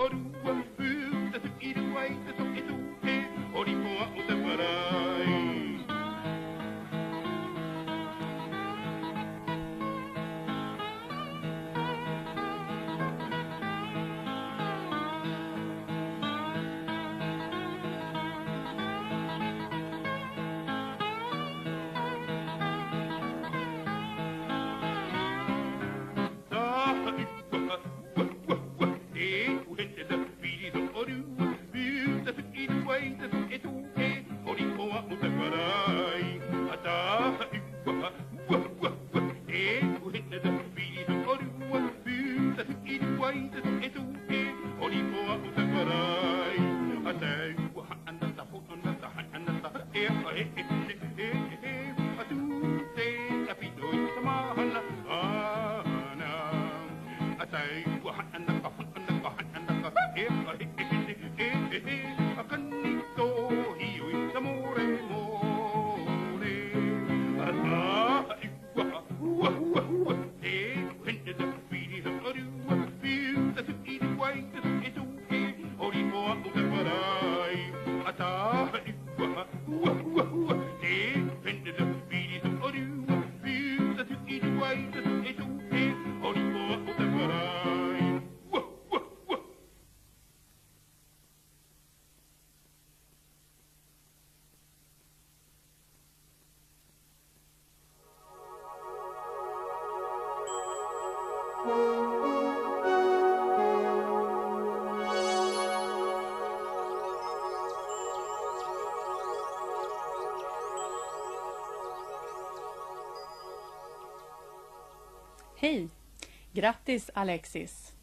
Hej! Grattis Alexis!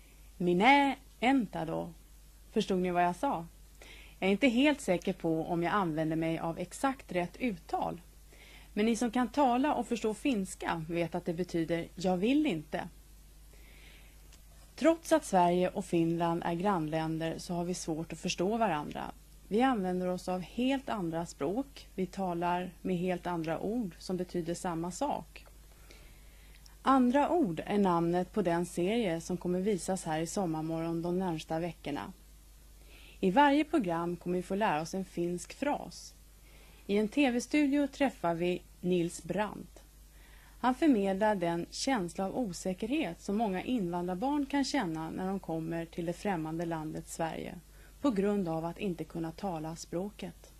Minä enta då. Förstod ni vad jag sa? Jag är inte helt säker på om jag använder mig av exakt rätt uttal. Men ni som kan tala och förstå finska vet att det betyder jag vill inte. Trots att Sverige och Finland är grannländer så har vi svårt att förstå varandra. Vi använder oss av helt andra språk. Vi talar med helt andra ord som betyder samma sak. Andra ord är namnet på den serie som kommer visas här i Sommarmorgon de närmsta veckorna. I varje program kommer vi få lära oss en finsk fras. I en tv-studio träffar vi Nils Brandt. Han förmedlar den känsla av osäkerhet som många invandrarbarn kan känna när de kommer till det främmande landet Sverige på grund av att inte kunna tala språket.